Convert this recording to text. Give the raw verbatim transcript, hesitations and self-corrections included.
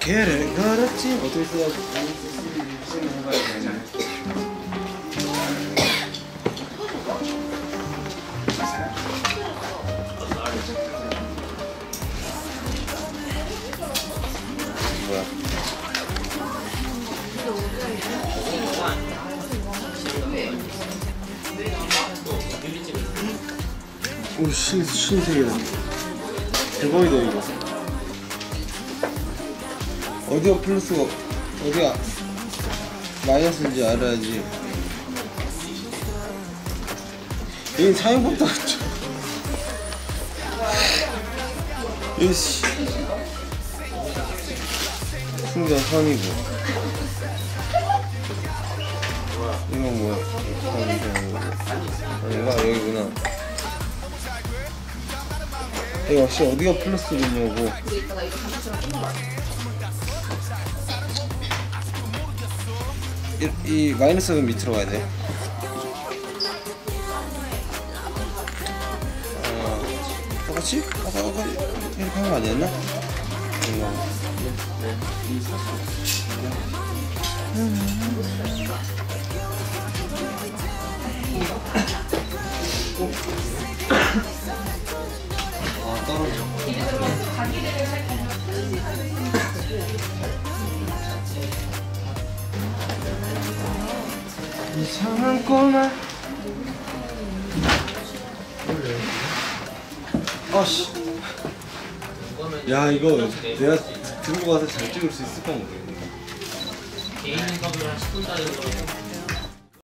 걔를 그렇지 어떻게 써야지? 쓰는 거야 되나? 뭐야? 오, 신, 신세계다. 대박이다, 이거. 어디가 플러스고, 어디가 마이너스인지 알아야지. 여긴 사용법도 없죠. 이씨. 순간 선이고. 이건 뭐야? 아닌가? 여기구나. 이거 역시 어디가 플러스겠냐고. 이, 이 마이너스는 밑으로 가야 돼. 어, 똑같이? 아까 아까 이렇게 한 거 아니었나? 아닌가? 아, 떨어져. 이상한 꼬마. 아씨. 야, 이거 내가 들고 가서 잘 찍을 수 있을까 모르겠네. 개인 인터뷰를 한 십 분짜리